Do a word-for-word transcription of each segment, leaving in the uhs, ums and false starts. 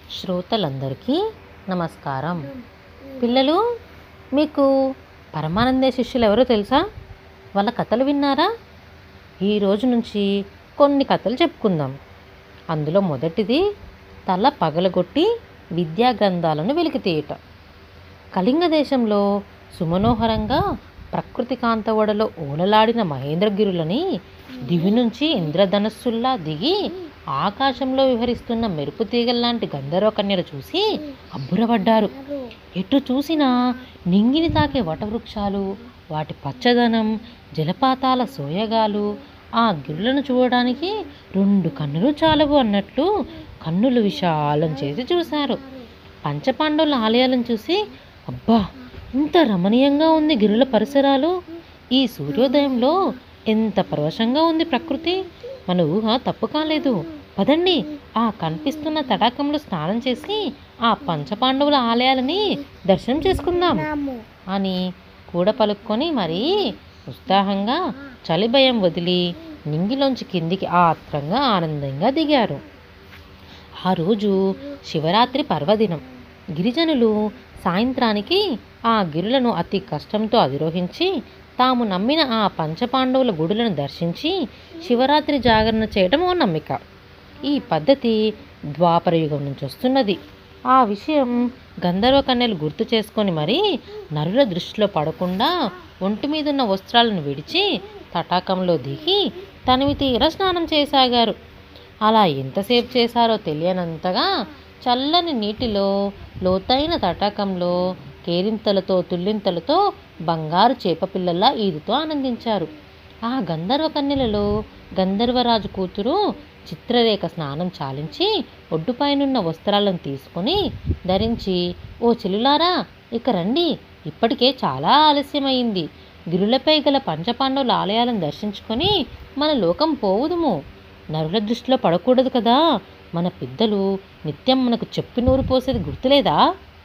శ్రోతలందరికీ నమస్కారం. పిల్లలు, మీకు పరమానందయ్య శిష్యులు ఎవరో తెలుసా? వాళ్ళ కథలు విన్నారా? ఈరోజు నుంచి కొన్ని కథలు చెప్పుకుందాం. అందులో మొదటిది తల పగలగొట్టి విద్యా గ్రంథాలను వెలికితీయట. కళింగ దేశంలో సుమనోహరంగా ప్రకృతి కాంతవడలో ఓలలాడిన మహేంద్రగిరులని దివి నుంచి ఇంద్రధనస్సుల్లా దిగి ఆకాశంలో విహరిస్తున్న మెరుపు తీగల్లాంటి గంధర్వ కన్యలు చూసి అబ్బురపడ్డారు. ఎటు చూసినా నింగిని తాకే వటవృక్షాలు, వాటి పచ్చదనం, జలపాతాల సోయగాలు, ఆ గిరులను చూడడానికి రెండు కన్నులు చాలవు అన్నట్లు కన్నులు విశాలం చేసి చూశారు. పంచపాండవుల ఆలయాలను చూసి, అబ్బా, ఇంత రమణీయంగా ఉంది గిరుల పరిసరాలు, ఈ సూర్యోదయంలో ఎంత పరవశంగా ఉంది ప్రకృతి, మన ఊహ తప్పు కాలేదు, పదండి ఆ కనిపిస్తున్న తటాకంలో స్నానం చేసి ఆ పంచపాండవుల ఆలయాలని దర్శనం చేసుకుందాం అని కూడా పలుక్కొని మరీ ఉత్సాహంగా చలి భయం వదిలి నింగిలోంచి కిందికి ఆత్రంగా ఆనందంగా దిగారు. ఆ రోజు శివరాత్రి పర్వదినం. గిరిజనులు సాయంత్రానికి ఆ గిరులను అతి కష్టంతో అధిరోహించి తాము నమ్మిన ఆ పంచపాండవుల గుడులను దర్శించి శివరాత్రి జాగరణ చేయడం ఓ నమ్మిక. ఈ పద్ధతి ద్వాపర యుగం నుంచి వస్తున్నది. ఆ విషయం గంధర్వ కన్యలు గుర్తు చేసుకొని మరీ నరుల దృష్టిలో పడకుండా ఒంటి మీదున్న వస్త్రాలను విడిచి తటాకంలో దిగి తనివి తీర స్నానం చేయసాగారు. అలా ఎంతసేపు చేశారో తెలియనంతగా చల్లని నీటిలో లోతైన తటాకంలో కేరింతలతో తుల్లింతలతో బంగారు చేపపిల్లల్లా ఈదుతో ఆనందించారు. ఆ గంధర్వ కన్యలలో గంధర్వరాజు కూతురు చిత్రరేఖ స్నానం చాలించి ఒడ్డుపైనున్న వస్త్రాలను తీసుకొని ధరించి, ఓ చెల్లులారా, ఇక రండి, ఇప్పటికే చాలా ఆలస్యమైంది, గిరులపై గల పంచపాండవుల ఆలయాలను దర్శించుకొని మన లోకం పోవుదుము, నరుల దృష్టిలో పడకూడదు కదా, మన పెద్దలు నిత్యం మనకు చెప్పి నూరు పోసేది గుర్తులేదా?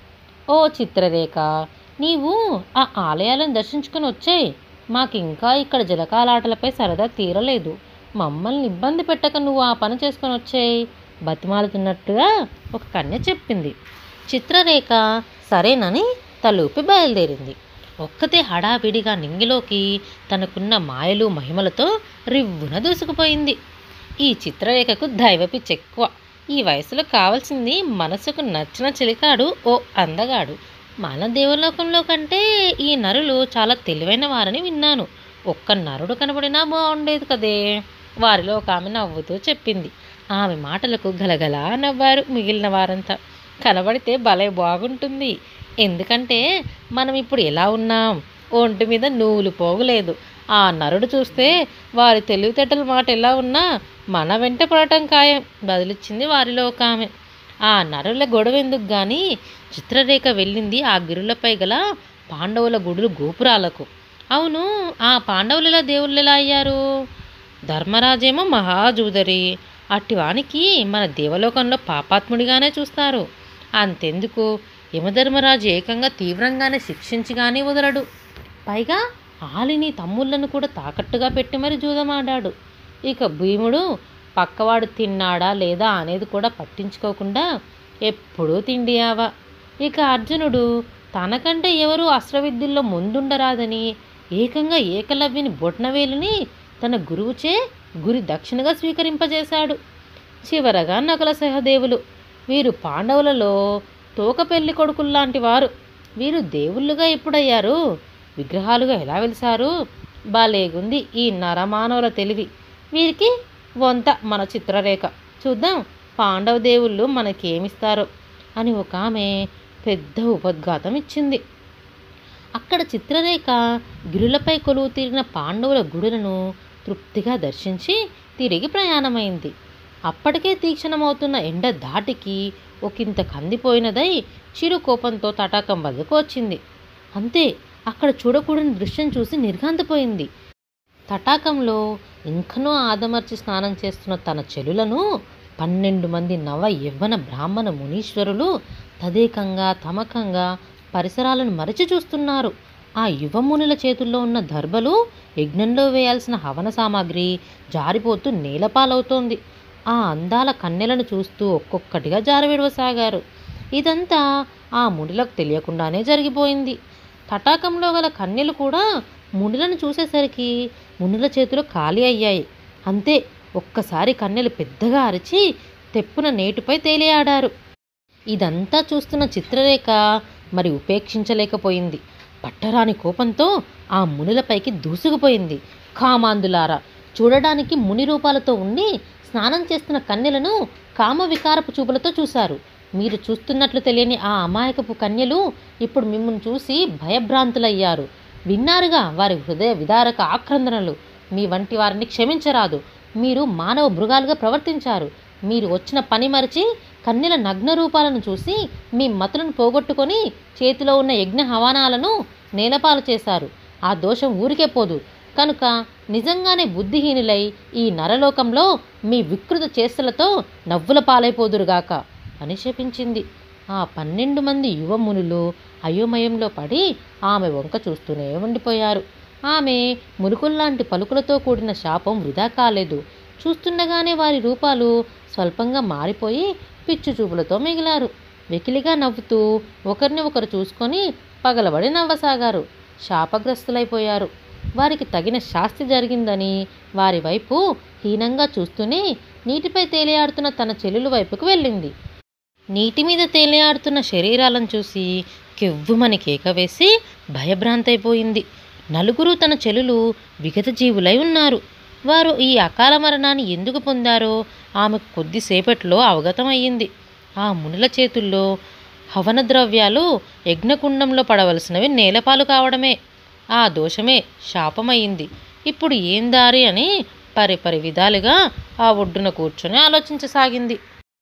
ఓ చిత్రరేఖ, నీవు ఆ ఆలయాలను దర్శించుకొని వచ్చాయి, మాకింకా ఇక్కడ జలకాలాటలపై సరదా తీరలేదు, మమ్మల్ని ఇబ్బంది పెట్టక నువ్వు ఆ పని చేసుకొని వచ్చాయి బతిమాలుతున్నట్టుగా ఒక కన్య చెప్పింది. చిత్రరేఖ సరేనని తలూపి బయలుదేరింది. ఒక్కతే హడావిడిగా నింగిలోకి తనకున్న మాయలు మహిమలతో రివ్వున దూసుకుపోయింది. ఈ చిత్రరేఖకు దైవపిచ్చి ఎక్కువ. ఈ వయసులో కావాల్సింది మనసుకు నచ్చిన చిలికాడు, ఓ అందగాడు. మన దేవలోకంలో కంటే ఈ నరులు చాలా తెలివైన వారని విన్నాను. ఒక్క నరుడు కనబడినా బాగుండేది కదే, వారిలో ఒక ఆమె నవ్వుతూ చెప్పింది. ఆమె మాటలకు గలగలా నవ్వారు మిగిలిన వారంతా. కనబడితే భలే బాగుంటుంది, ఎందుకంటే మనం ఇప్పుడు ఎలా ఉన్నాం, ఒంటి మీద నూలు పోగులేదు. ఆ నరుడు చూస్తే వారి తెలివితేటల మాట ఎలా ఉన్నా మన వెంట పడటం ఖాయం, బదిలిచ్చింది వారిలో ఒక ఆమె. ఆ నరుల గొడవ ఎందుకు కానీ చిత్రరేఖ వెళ్ళింది ఆ గిరులపై గల పాండవుల గుడులు గోపురాలకు. అవును, ఆ పాండవులు ఎలా దేవుళ్ళు ఎలా అయ్యారు? ధర్మరాజేమో మహాజూదరి, అట్టివానికి మన దేవలోకంలో పాపాత్ముడిగానే చూస్తారు. అంతెందుకు, యమధర్మరాజు ఏకంగా తీవ్రంగానే శిక్షించి కానీ వదలడు. పైగా ఆలిని తమ్ముళ్లను కూడా తాకట్టుగా పెట్టి మరి జూదమాడాడు. ఇక భీముడు పక్కవాడు తిన్నాడా లేదా అనేది కూడా పట్టించుకోకుండా ఎప్పుడూ తిండియావా. ఇక అర్జునుడు తనకంటే ఎవరూ అస్త్రవిద్యల్లో ముందుండరాదని ఏకంగా ఏకలవ్యుని బొట్నవేలుని తన గురువుచే గురి దక్షిణగా స్వీకరింపజేశాడు. చివరగా నకుల సహదేవులు, వీరు పాండవులలో తోక పెళ్లి కొడుకుల్లాంటి వారు. వీరు దేవుళ్ళుగా ఎప్పుడయ్యారు, విగ్రహాలుగా ఎలా వెలిసారు? బాలేగుంది ఈ నరమానవుల తెలివి. వీరికి వంత మన చిత్రరేఖ. చూద్దాం పాండవ దేవుళ్ళు మనకేమిస్తారో అని ఒక ఆమె పెద్ద ఉపద్ఘాతం ఇచ్చింది. అక్కడ చిత్రరేఖ గిరులపై కొలువు తీరిన పాండవుల గుడులను తృప్తిగా దర్శించి తిరిగి ప్రయాణమైంది. అప్పటికే తీక్షణమవుతున్న ఎండ దాటికి ఒకంత కందిపోయినదై చిరు కోపంతో తటాకం వద్దకు వచ్చింది. అంతే, అక్కడ చూడకూడని దృశ్యం చూసి నిర్ఘాంతపోయింది. తటాకంలో ఇంకనూ ఆదమర్చి స్నానం చేస్తున్న తన చెలులను పన్నెండు మంది నవ యవ్వన బ్రాహ్మణ మునీశ్వరులు తదేకంగా తమకంగా పరిసరాలను మరచి చూస్తున్నారు. ఆ యువమునుల చేతుల్లో ఉన్న దర్భలు, యజ్ఞంలో వేయాల్సిన హవన సామాగ్రి జారిపోతూ నేలపాలవుతోంది. ఆ అందాల కన్నెలను చూస్తూ ఒక్కొక్కటిగా జారవిడవసాగారు. ఇదంతా ఆ మునులకు తెలియకుండానే జరిగిపోయింది. తటాకంలో గల కన్నెలు కూడా మునులను చూసేసరికి మునుల చేతులు ఖాళీ అయ్యాయి. అంతే, ఒక్కసారి కన్నెలు పెద్దగా అరిచి తెప్పున నేటిపై తేలియాడారు. ఇదంతా చూస్తున్న చిత్రరేఖ మరి ఉపేక్షించలేకపోయింది. పట్టరాని కోపంతో ఆ మునులపైకి దూసుకుపోయింది. కామాంధులారా, చూడడానికి ముని రూపాలతో ఉండి స్నానం చేస్తున్న కన్యలను కామ వికారపు చూపులతో చూశారు. మీరు చూస్తున్నట్లు తెలియని ఆ అమాయకపు కన్యలు ఇప్పుడు మిమ్మల్ని చూసి భయభ్రాంతులయ్యారు. విన్నారుగా వారి హృదయ విదారక ఆక్రందనలు. మీ వంటి వారిని క్షమించరాదు. మీరు మానవ మృగాలుగా ప్రవర్తించారు. మీరు వచ్చిన పని మరిచి కన్యల నగ్న రూపాలను చూసి మీ మతులను పోగొట్టుకొని చేతిలో ఉన్న యజ్ఞ హవనాలను నేలపాలు చేశారు. ఆ దోషం ఊరికే పోదు. కనుక నిజంగానే బుద్ధిహీనులై ఈ నరలోకంలో మీ వికృత చేష్టలతో నవ్వుల పాలైపోదురుగాక అని శపించింది. ఆ పన్నెండు మంది యువమునులు అయోమయంలో పడి ఆమె వంక చూస్తూనే ఉండిపోయారు. ఆమె మురుకుల్లాంటి పలుకులతో కూడిన శాపం వృధా కాలేదు. చూస్తుండగానే వారి రూపాలు స్వల్పంగా మారిపోయి పిచ్చు చూపులతో మిగిలారు. వెకిలిగా నవ్వుతూ ఒకరిని ఒకరు చూసుకొని పగలబడి నవ్వసాగారు. శాపగ్రస్తులైపోయారు. వారికి తగిన శాస్తి జరిగిందని వారి వైపు హీనంగా చూస్తూనే నీటిపై తేలియాడుతున్న తన చెల్లెలు వైపుకు వెళ్ళింది. నీటి మీద తేలియాడుతున్న శరీరాలను చూసి కెవ్వుమని కేక వేసి భయభ్రాంతైపోయింది. నలుగురు తన చెల్లెలు విగత జీవులై ఉన్నారు. వారు ఈ అకాల మరణాన్ని ఎందుకు పొందారో ఆమెకు కొద్దిసేపట్లో అవగతమయ్యింది. ఆ మునుల చేతుల్లో హవన ద్రవ్యాలు యజ్ఞకుండంలో పడవలసినవి నేలపాలు కావడమే ఆ దోషమే శాపమయ్యింది. ఇప్పుడు ఏం దారి అని పరిపరి విధాలుగా ఆ ఒడ్డున కూర్చొని ఆలోచించసాగింది.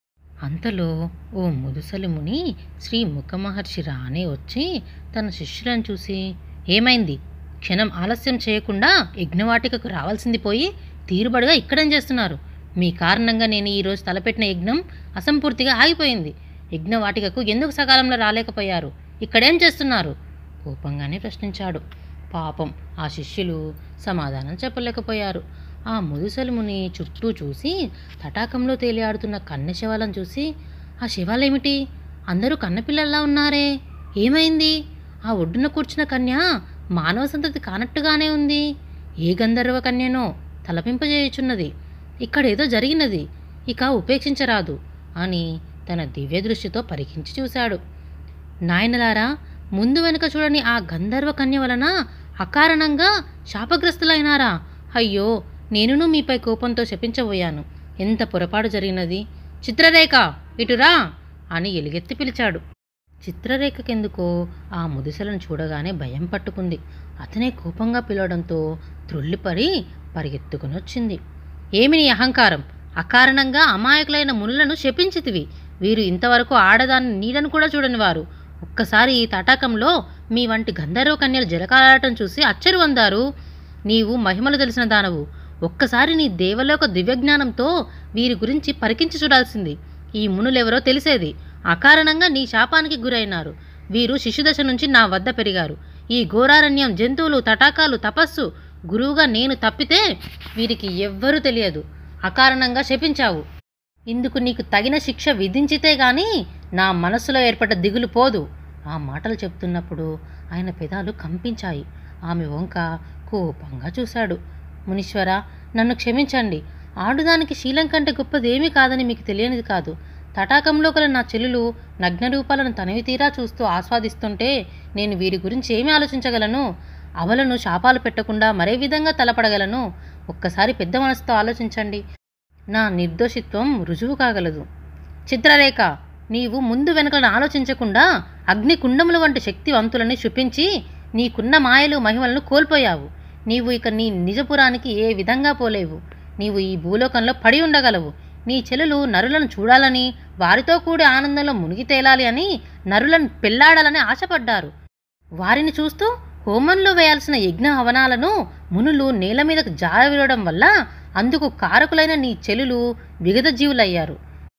అంతలో ఓ ముదుసలి ముని శ్రీ ముఖమహర్షి రానే వచ్చి తన శిష్యులను చూసి, ఏమైంది? క్షణం ఆలస్యం చేయకుండా యజ్ఞవాటికకు రావాల్సింది పోయి తీరుబడిగా ఇక్కడేం చేస్తున్నారు? మీ కారణంగా నేను ఈరోజు తలపెట్టిన యజ్ఞం అసంపూర్తిగా ఆగిపోయింది. యజ్ఞవాటికకు ఎందుకు సకాలంలో రాలేకపోయారు? ఇక్కడేం చేస్తున్నారు? కోపంగానే ప్రశ్నించాడు. పాపం ఆ శిష్యులు సమాధానం చెప్పలేకపోయారు. ఆ ముదుసలి ముని చుట్టూ చూసి తటాకంలో తేలియాడుతున్న కన్నె శవాలను చూసి, ఆ శవాలేమిటి? అందరూ కన్నపిల్లల్లా ఉన్నారే, ఏమైంది? ఆ ఒడ్డున కూర్చున్న కన్య మానవ సంతతి కానట్టుగానే ఉంది. ఏ గంధర్వ కన్యనో తలపింపజేయుచున్నది. ఇక్కడేదో జరిగినది, ఇక ఉపేక్షించరాదు అని తన దివ్య దృష్టితో పరికించి చూశాడు. నాయనలారా, ముందు వెనుక చూడని ఆ గంధర్వ కన్య వలన అకారణంగా శాపగ్రస్తులైనారా? అయ్యో, నేనును మీపై కోపంతో శపించబోయాను. ఎంత పొరపాటు జరిగినది. చిత్రరేఖ, ఇటురా అని ఎలుగెత్తి పిలిచాడు. చిత్రరేఖకెందుకో ఆ ముదిసలను చూడగానే భయం పట్టుకుంది. అతనే కోపంగా పిలవడంతో త్రుళ్ళిపడి పరిగెత్తుకుని వచ్చింది. ఏమి నీ అహంకారం? అకారణంగా అమాయకులైన మునులను శపించితివి. వీరు ఇంతవరకు ఆడదాన్ని నీడను కూడా చూడని వారు. ఒక్కసారి ఈ తటాకంలో మీ వంటి గంధర్వ కన్యలు జలకాలాడటం చూసి అచ్చరు వందారు. నీవు మహిమలు తెలిసిన దానవు. ఒక్కసారి నీ దేవలోక దివ్యజ్ఞానంతో వీరి గురించి పరికించి చూడాల్సింది. ఈ మునులెవరో తెలిసేది. అకారణంగా నీ శాపానికి గురైనారు. వీరు శిశుదశ నుంచి నా వద్ద పెరిగారు. ఈ ఘోరారణ్యం, జంతువులు, తటాకాలు, తపస్సు, గురువుగా నేను తప్పితే వీరికి ఎవ్వరూ తెలియదు. అకారణంగా శపించావు. ఇందుకు నీకు తగిన శిక్ష విధించితే గాని నా మనస్సులో ఏర్పడ్డ దిగులు పోదు. ఆ మాటలు చెప్తున్నప్పుడు ఆయన పెదాలు కంపించాయి. ఆమె వంక కోపంగా చూశాడు. మునీశ్వర, నన్ను క్షమించండి. ఆడుదానికి శీలం కంటే గొప్పదేమీ కాదని మీకు తెలియనిది కాదు. తటాకంలో గల నా చెల్లులు నగ్న రూపాలను తనివి తీరా చూస్తూ ఆస్వాదిస్తుంటే నేను వీరి గురించి ఏమి ఆలోచించగలను? అవలను శాపాలు పెట్టకుండా మరే విధంగా తలపడగలను? ఒక్కసారి పెద్ద మనసుతో ఆలోచించండి. నా నిర్దోషిత్వం రుజువు కాగలదు. చిత్రరేఖ, నీవు ముందు వెనుకలను ఆలోచించకుండా అగ్ని కుండముల వంటి శక్తివంతులని చూపించి నీకున్న మాయలు మహిమలను కోల్పోయావు. నీవు ఇక నీ నిజపురానికి ఏ విధంగా పోలేవు. నీవు ఈ భూలోకంలో పడి ఉండగలవు. నీ చెల్లెలు నరులను చూడాలని, వారితో కూడి ఆనందంలో మునిగి తేలాలి అని, నరులను పెళ్లాడాలని ఆశపడ్డారు. వారిని చూస్తూ హోమంలో వేయాల్సిన యజ్ఞ హవనాలను మునులు నేల మీదకు జారవిడడం వల్ల అందుకు కారకులైన నీ చెల్లులు విగత జీవులయ్యారు.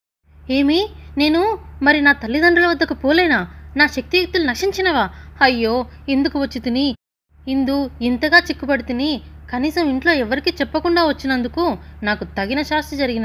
ఏమి, నేను మరి నా తల్లిదండ్రుల వద్దకు పోలేనా? నా శక్తియుక్తులు నశించినవా? అయ్యో, ఎందుకు వచ్చి తిని ఇందు ఇంతగా చిక్కుపడి తిని కనీసం ఇంట్లో ఎవరికి చెప్పకుండా వచ్చినందుకు నాకు తగిన శాస్తి జరిగినది.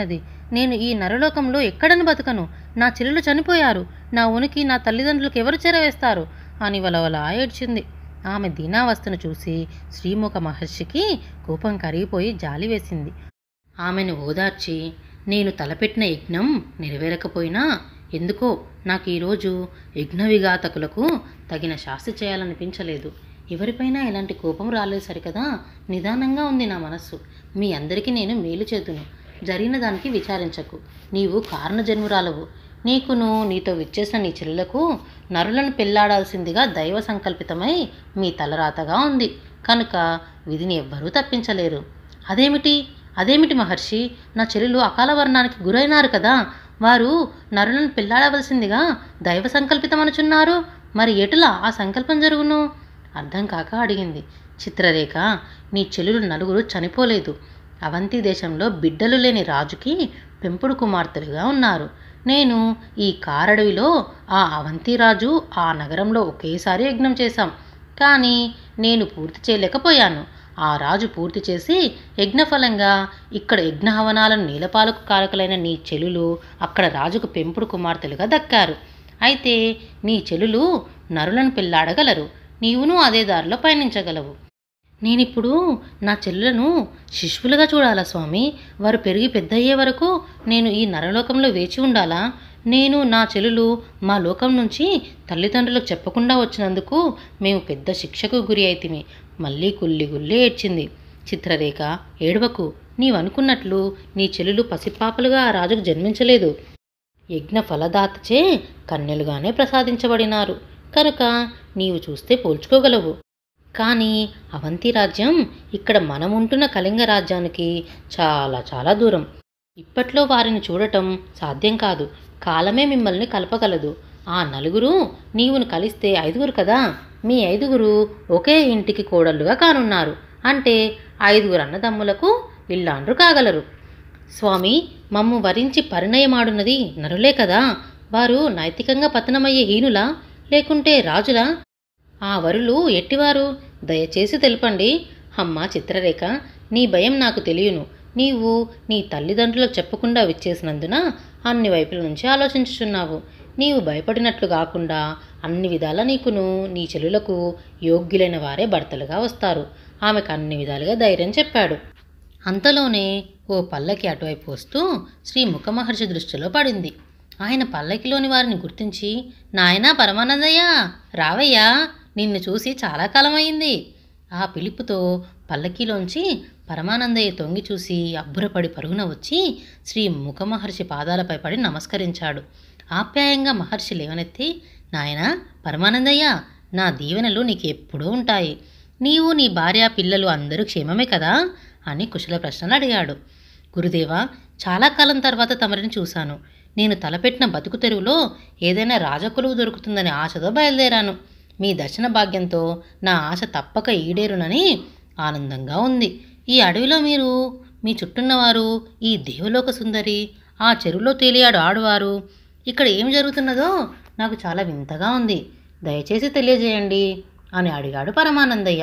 నేను ఈ నరలోకంలో ఎక్కడను బతకను. నా చెల్లెలు చనిపోయారు. నా ఉనికి నా తల్లిదండ్రులకు ఎవరు చెరవేస్తారు అని వలవలా ఏడ్చింది. ఆమె దీనావస్థను చూసి శ్రీముఖ మహర్షికి కోపం కరిగిపోయి జాలి వేసింది. ఆమెను ఓదార్చి, నేను తలపెట్టిన యజ్ఞం నెరవేరకపోయినా ఎందుకో నాకు ఈరోజు యజ్ఞ విఘాతకులకు తగిన శాస్తి చేయాలనిపించలేదు. ఎవరిపైనా ఇలాంటి కోపం రాలేదు సరికదా. నిదానంగా ఉంది నా మనస్సు. మీ అందరికీ నేను మేలు చేతును. జరిగిన దానికి విచారించకు. నీవు కారణజన్మురాలవు. నీకును నీతో విచ్చేసిన నీ చెల్లెలకు నరులను పెళ్లాడాల్సిందిగా దైవ సంకల్పితమై మీ తలరాతగా ఉంది కనుక విధిని ఎవ్వరూ తప్పించలేరు. అదేమిటి అదేమిటి మహర్షి, నా చెల్లెలు అకాల వర్ణానికి గురైనారు కదా. వారు నరులను పెళ్లాడవలసిందిగా దైవ సంకల్పితం అనుచున్నారు. మరి ఎటులా ఆ సంకల్పం జరుగును? అర్థం కాక అడిగింది. చిత్రరేఖ, నీ చెల్లెలు నలుగురు చనిపోలేదు. అవంతి దేశంలో బిడ్డలు లేని రాజుకి పెంపుడు కుమార్తెలుగా ఉన్నారు. నేను ఈ కారడవిలో ఆ అవంతిరాజు ఆ నగరంలో ఒకేసారి యజ్ఞం చేశాం. కానీ నేను పూర్తి చేయలేకపోయాను. ఆ రాజు పూర్తి చేసి యజ్ఞఫలంగా ఇక్కడ యజ్ఞహవనాలను నీలపాలకు కారకులైన నీ చెలులు అక్కడ రాజుకు పెంపుడు కుమార్తెలుగా దక్కారు. అయితే నీ చెలులు నరులను పెళ్లాడగలరు. నీవును అదే దారిలో పయనించగలవు. నేనిప్పుడు నా చెల్లులను శిశువులుగా చూడాలా స్వామి? వారు పెరిగి పెద్దయ్యే వరకు నేను ఈ నరలోకంలో వేచి ఉండాలా? నేను నా చెల్లులు మా లోకం నుంచి తల్లిదండ్రులకు చెప్పకుండా వచ్చినందుకు మేము పెద్ద శిక్షకు గురి అయితిమి. మళ్ళీ కుల్లి గుల్లి ఏడ్చింది. చిత్రరేఖ, ఏడవకు. నీవనుకున్నట్లు నీ చెల్లులు పసిపాపలుగా ఆ రాజుకు జన్మించలేదు. యజ్ఞ ఫలదాతచే కన్యలుగానే ప్రసాదించబడినారు కనుక నీవు చూస్తే పోల్చుకోగలవు. కానీ అవంతి రాజ్యం ఇక్కడ మనముంటున్న కళింగ రాజ్యానికి చాలా చాలా దూరం. ఇప్పట్లో వారిని చూడటం సాధ్యం కాదు. కాలమే మిమ్మల్ని కలపగలదు. ఆ నలుగురు నీవును కలిస్తే ఐదుగురు కదా. మీ ఐదుగురు ఒకే ఇంటికి కోడళ్ళుగా కానున్నారు. అంటే ఐదుగురు అన్నదమ్ములకు ఇల్లాండ్రు కాగలరు. స్వామి, మమ్ము వరించి పరిణయమాడున్నది నరులే కదా. వారు నైతికంగా పతనమయ్యే హీనులా లేకుంటే రాజులా? ఆ వరులు ఎట్టివారు? దయచేసి తెలుపండి. అమ్మా చిత్రరేఖ, నీ భయం నాకు తెలియను. నీవు నీ తల్లిదండ్రులకు చెప్పకుండా విచ్చేసినందున అన్ని వైపుల నుంచి ఆలోచించుచున్నావు. నీవు భయపడినట్లు కాకుండా అన్ని విధాలా నీకును నీ చెల్లులకు యోగ్యులైన వారే భర్తలుగా వస్తారు. ఆమెకు అన్ని విధాలుగా ధైర్యం చెప్పాడు. అంతలోనే ఓ పల్లకి అటువైపు వస్తూ శ్రీ ముఖమహర్షి దృష్టిలో పడింది. ఆయన పల్లకిలోని వారిని గుర్తించి, నాయనా పరమానందయ్య, రావయ్యా, నిన్ను చూసి చాలా కాలమైంది. ఆ పిలుపుతో పల్లకీలోంచి పరమానందయ్య తొంగి చూసి అబ్బురపడి పరుగున వచ్చి శ్రీ ముఖమహర్షి పాదాలపై పడి నమస్కరించాడు. ఆప్యాయంగా మహర్షి లేవనెత్తి, నాయనా పరమానందయ్య, నా దీవెనలు నీకు ఎప్పుడూ ఉంటాయి. నీవు నీ భార్య పిల్లలు అందరూ క్షేమమే కదా అని కుశల ప్రశ్నలు అడిగాడు. గురుదేవా, చాలా కాలం తర్వాత తమరిని చూశాను. నేను తలపెట్టిన బతుకు తెరువులో ఏదైనా రాజకొలువు దొరుకుతుందనే ఆశతో బయలుదేరాను. మీ దర్శన భాగ్యంతో నా ఆశ తప్పక ఈడేరునని ఆనందంగా ఉంది. ఈ అడవిలో మీరు, మీ చుట్టూన్నవారు, ఈ దేవలోక సుందరి, ఆ చెరువులో తేలియాడు ఆడువారు, ఇక్కడ ఏం జరుగుతున్నదో నాకు చాలా వింతగా ఉంది. దయచేసి తెలియజేయండి అని అడిగాడు పరమానందయ్య.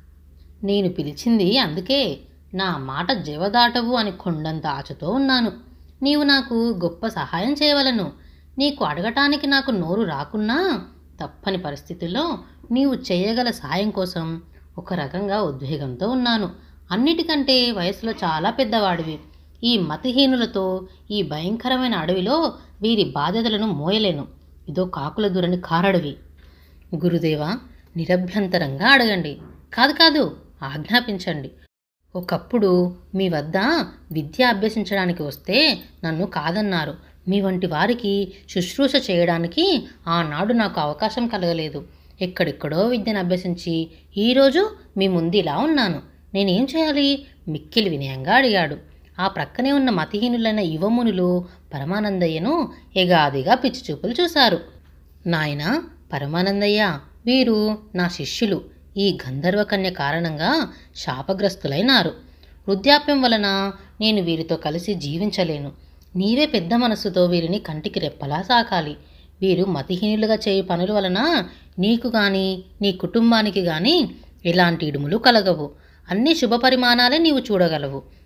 నేను పిలిచింది అందుకే. నా మాట జవదాటవు అని కొండంత ఆశతో ఉన్నాను. నీవు నాకు గొప్ప సహాయం చేయవలను. నీకు అడగటానికి నాకు నోరు రాకున్నా తప్పని పరిస్థితుల్లో నీవు చేయగల సాయం కోసం ఒక రకంగా ఉద్వేగంతో ఉన్నాను. అన్నిటికంటే వయసులో చాలా పెద్దవాడివి. ఈ మతిహీనులతో ఈ భయంకరమైన అడవిలో వీరి బాధ్యతలను మోయలేను. ఇదో కాకుల దూరని కారడవి. గురుదేవా, నిరభ్యంతరంగా అడగండి. కాదు కాదు ఆజ్ఞాపించండి. ఒకప్పుడు మీ వద్ద విద్య అభ్యసించడానికి వస్తే నన్ను కాదన్నారు. మీ వంటి వారికి శుశ్రూష చేయడానికి ఆనాడు నాకు అవకాశం కలగలేదు. ఎక్కడెక్కడో విద్యను అభ్యసించి ఈరోజు మీ ముందు ఇలా ఉన్నాను. నేనేం చేయాలి? మిక్కిలి వినయంగా అడిగాడు. ఆ ప్రక్కనే ఉన్న మతిహీనులైన యువమునులు పరమానందయ్యను ఎగాదిగా పిచ్చిచూపులు చూశారు. నాయనా పరమానందయ్య, వీరు నా శిష్యులు. ఈ గంధర్వకన్య కారణంగా శాపగ్రస్తులైనారు. వృద్ధాప్యం వలన నేను వీరితో కలిసి జీవించలేను. నీవే పెద్ద మనస్సుతో వీరిని కంటికి రెప్పలా సాకాలి. వీరు మతిహీనులుగా చేయు పనుల వలన నీకు గాని నీ కుటుంబానికి గాని ఎలాంటి ఇడుములు కలగవు. అన్ని శుభపరిమాణాలే నీవు చూడగలవు.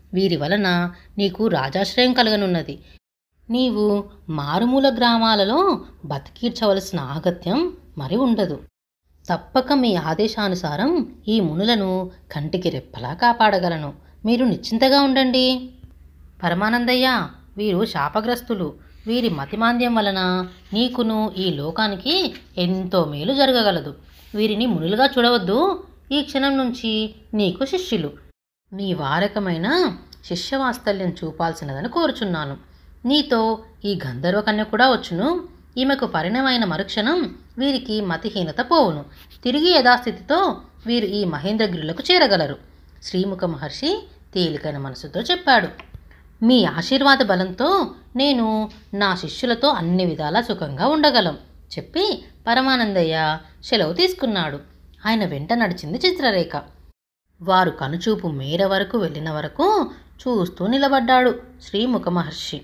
వీరి వలన నీకు రాజాశ్రయం కలగనున్నది. నీవు మారుమూల గ్రామాలలో బతికీర్చవలసిన ఆగత్యం మరి ఉండదు. తప్పక మీ ఆదేశానుసారం ఈ మునులను కంటికి రెప్పలా కాపాడగలను. మీరు నిశ్చింతగా ఉండండి. పరమానందయ్య, వీరు శాపగ్రస్తులు. వీరి మతిమాంద్యం వలన నీకును ఈ లోకానికి ఎంతో మేలు జరగగలదు. వీరిని మునులుగా చూడవద్దు. ఈ క్షణం నుంచి నీకు శిష్యులు. నీ వారకమైన శిష్యవాత్సల్యం చూపాల్సినదని కోరుచున్నాను. నీతో ఈ గంధర్వ కన్య కూడా వచ్చును. ఈమెకు పరిణమైన మరుక్షణం వీరికి మతిహీనత పోవును. తిరిగి యథాస్థితితో వీరు ఈ మహేంద్రగిరులకు చేరగలరు. శ్రీముఖ మహర్షి తేలికైన మనసుతో చెప్పాడు. మీ ఆశీర్వాద బలంతో నేను నా శిష్యులతో అన్ని విధాలా సుఖంగా ఉండగలం చెప్పి పరమానందయ్య సెలవు తీసుకున్నాడు. ఆయన వెంట నడిచింది చిత్రరేఖ. వారు కనుచూపు మేర వరకు వెళ్ళిన వరకు చూస్తూ నిలబడ్డాడు శ్రీముఖ మహర్షి.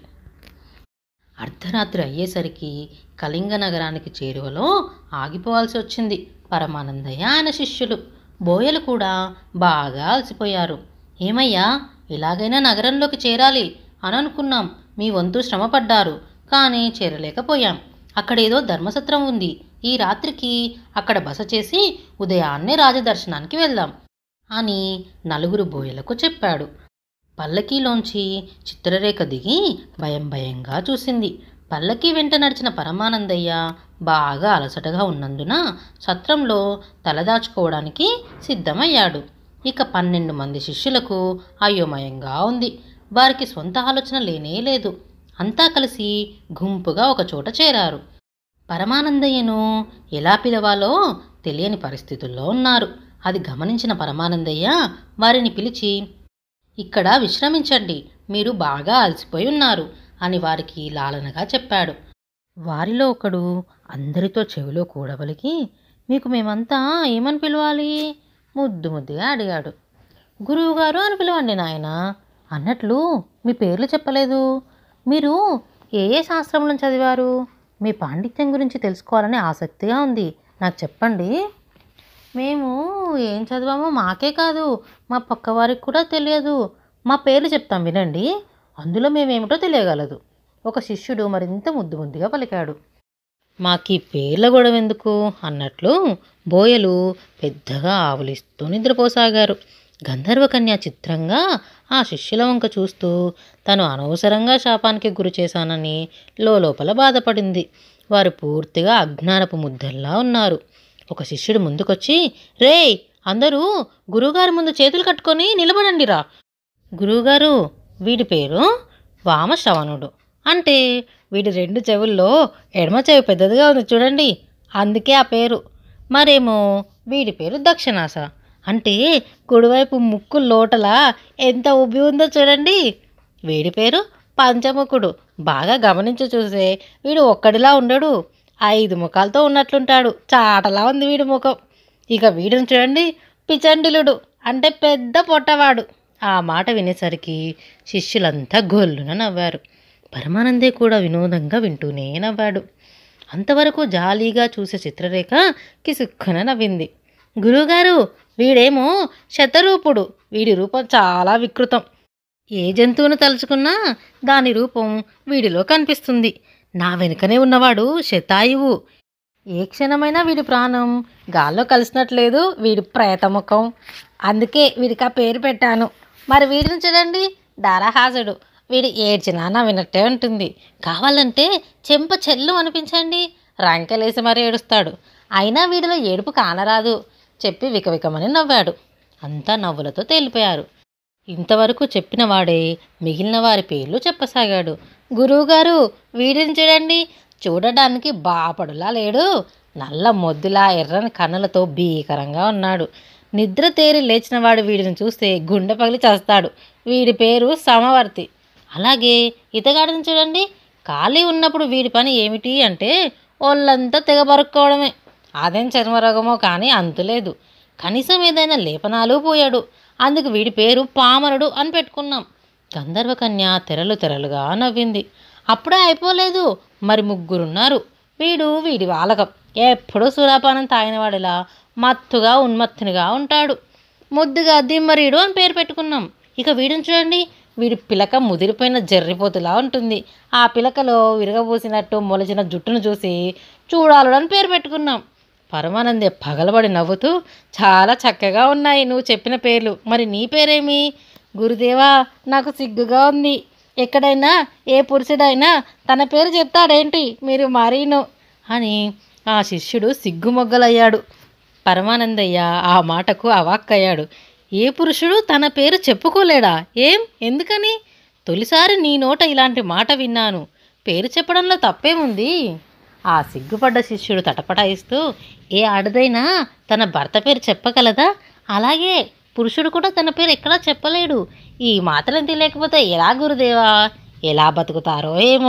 అర్ధరాత్రి అయ్యేసరికి కళింగ నగరానికి చేరువలో ఆగిపోవాల్సి వచ్చింది పరమానందయ్య ఆయన శిష్యులు. బోయలు కూడా బాగా అలసిపోయారు. ఏమయ్యా, ఇలాగైనా నగరంలోకి చేరాలి అని అనుకున్నాం. మీ వంతు శ్రమపడ్డారు, కానీ చేరలేకపోయాం. అక్కడేదో ధర్మసత్రం ఉంది. ఈ రాత్రికి అక్కడ బస చేసి ఉదయాన్నే రాజదర్శనానికి వెళ్దాం అని నలుగురు బోయలకు చెప్పాడు. పల్లకీలోంచి చిత్రరేఖ దిగి భయం భయంగా చూసింది. పల్లకీ వెంట నడిచిన పరమానందయ్య బాగా అలసటగా ఉన్నందున సత్రంలో తలదాచుకోవడానికి సిద్ధమయ్యాడు. ఇక పన్నెండు మంది శిష్యులకు అయోమయంగా ఉంది. వారికి స్వంత ఆలోచన లేనే లేదు. అంతా కలిసి గుంపుగా ఒకచోట చేరారు. పరమానందయ్యను ఎలా పిలవాలో తెలియని పరిస్థితుల్లో ఉన్నారు. అది గమనించిన పరమానందయ్య వారిని పిలిచి, ఇక్కడ విశ్రమించండి, మీరు బాగా అలసిపోయి ఉన్నారు అని వారికి లాలనగా చెప్పాడు. వారిలో ఒకడు అందరితో చెవిలో కూడబలికి, మీకు మేమంతా ఏమని పిలవాలి ముద్దు ముద్దుగా అడిగాడు. గురువుగారు అని పిలవండి నాయన అన్నట్లు మీ పేర్లు చెప్పలేదు. మీరు ఏ ఏ శాస్త్రములను చదివారు? మీ పాండిత్యం గురించి తెలుసుకోవాలని ఆసక్తిగా ఉంది, నాకు చెప్పండి. మేము ఏం చదివామో మాకే కాదు, మా పక్కవారికి కూడా తెలియదు. మా పేర్లు చెప్తాం వినండి, అందులో మేమేమిటో తెలియగలదు. ఒక శిష్యుడు మరింత ముద్దు ముద్దుగా పలికాడు. మాకీ పేర్ల గొడవ ఎందుకు అన్నట్లు బోయలు పెద్దగా ఆవులిస్తూ నిద్రపోసాగారు. గంధర్వకన్య చిత్రంగా ఆ శిష్యుల వంక చూస్తూ తను అనవసరంగా శాపానికి గురి చేశానని లోపల బాధపడింది. వారు పూర్తిగా అజ్ఞానపు ముద్దల్లా ఉన్నారు. ఒక శిష్యుడు ముందుకొచ్చి, రే అందరూ గురువుగారి ముందు చేతులు కట్టుకొని నిలబడండిరా. గురువుగారు, వీడి పేరు వామశ్రవణుడు. అంటే వీడి రెండు చెవుల్లో ఎడమ చెవి పెద్దదిగా ఉంది చూడండి, అందుకే ఆ పేరు. మరేమో వీడి పేరు దక్షిణాస. అంటే కుడివైపు ముక్కు లోటల ఎంత ఉబ్బి ఉందో చూడండి. వీడి పేరు పంచముఖుడు. బాగా గమనించి చూసే వీడు ఒక్కడిలా ఉండడు, ఐదు ముఖాలతో ఉన్నట్లుంటాడు. చాటలా ఉంది వీడి ముఖం. ఇక వీడిని చూడండి, పిచండిలుడు. అంటే పెద్ద పొట్టవాడు. ఆ మాట వినేసరికి శిష్యులంతా గొల్లున నవ్వారు. పరమానందే కూడా వినోదంగా వింటూనే నవ్వాడు. అంతవరకు జాలీగా చూసే చిత్రరేఖ కిసుక్కున నవ్వింది. గురువుగారు, వీడేమో శతరూపుడు. వీడి రూపం చాలా వికృతం. ఏ జంతువును తలుచుకున్నా దాని రూపం వీడిలో కనిపిస్తుంది. నా వెనుకనే ఉన్నవాడు శతాయువు. ఏ క్షణమైనా వీడి ప్రాణం గాల్లో కలిసినట్లేదు వీడి ప్రేతముఖం. అందుకే వీడికి ఆ పేరు పెట్టాను. మరి వీడిని చూడండి, దారహాసుడు. వీడు ఏడ్చినా నవ్వినట్టే ఉంటుంది. కావాలంటే చెంప చెల్లు అనిపించండి, రంకెలేసి మరీ ఏడుస్తాడు. అయినా వీడిలో ఏడుపు కానరాదు చెప్పి వికవికమని నవ్వాడు. అంతా నవ్వులతో తేలిపోయారు. ఇంతవరకు చెప్పిన వాడే మిగిలిన వారి పేర్లు చెప్పసాగాడు. గురువుగారు, వీడిని చూడండి, చూడడానికి బాపడులా లేడు, నల్ల మొద్దులా ఎర్రని కన్నులతో భీకరంగా ఉన్నాడు. నిద్ర తేరి లేచినవాడు వీడిని చూస్తే గుండె పగిలి చేస్తాడు. వీడి పేరు సమవర్తి. అలాగే ఇతగాడిని చూడండి, ఖాళీ ఉన్నప్పుడు వీడి పని ఏమిటి అంటే ఒళ్ళంతా తెగబరుక్కోవడమే. అదేం చర్మరోగమో కానీ అంతులేదు. కనీసం ఏదైనా లేపనాలు పోయాడు. అందుకు వీడి పేరు పామరుడు అని పెట్టుకున్నాం. గంధర్వకన్య తెరలు తెరలుగా నవ్వింది. అప్పుడే అయిపోలేదు, మరి ముగ్గురున్నారు. వీడు వీడి వాలకం. ఎప్పుడూ సురాపానం తాగినవాడిలా మత్తుగా ఉన్మత్తునిగా ఉంటాడు. ముద్దుగా దిమ్మరీడు అని పేరు పెట్టుకున్నాం. ఇక వీడిని చూడండి, వీడి పిలక ముదిరిపోయిన జర్రిపోతులా ఉంటుంది. ఆ పిలకలో విరగబూసినట్టు మొలిచిన జుట్టును చూసి చూడాలుడు అని పేరు పెట్టుకున్నాం. పరమానందే పగలబడి నవ్వుతూ, చాలా చక్కగా ఉన్నాయి నువ్వు చెప్పిన పేర్లు. మరి నీ పేరేమి? గురుదేవా, నాకు సిగ్గుగా ఉంది. ఎక్కడైనా ఏ పురుషుడైనా తన పేరు చెప్తాడేంటి, మీరు మరీను అని ఆ శిష్యుడు సిగ్గుమొగ్గలయ్యాడు. పరమానందయ్య ఆ మాటకు అవాక్కయ్యాడు. ఏ పురుషుడు తన పేరు చెప్పుకోలేడా? ఏం, ఎందుకని? తొలిసారి నీ నోట ఇలాంటి మాట విన్నాను. పేరు చెప్పడంలో తప్పేముంది? ఆ సిగ్గుపడ్డ శిష్యుడు తటపటాయిస్తూ, ఏ ఆడదైనా తన భర్త పేరు చెప్పగలదా? అలాగే పురుషుడు కూడా తన పేరు ఎక్కడా చెప్పలేడు. ఈ మాటలను తెలియకపోతే ఎలా గురుదేవా? ఎలా బతుకుతారో ఏమో.